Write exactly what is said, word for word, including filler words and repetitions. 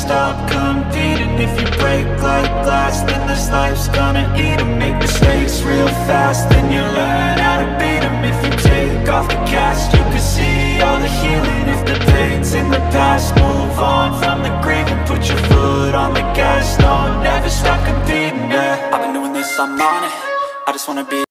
stop competing. If you break like glass, then this life's gonna eat 'em. Make mistakes real fast, then you learn how to beat 'em. If you take off the cast, you can see all the healing. If the pain's in the past, move on from the grave and put your foot on the gas. No, never stop competing, yeah. I've been doing this, I'm on it. I just wanna be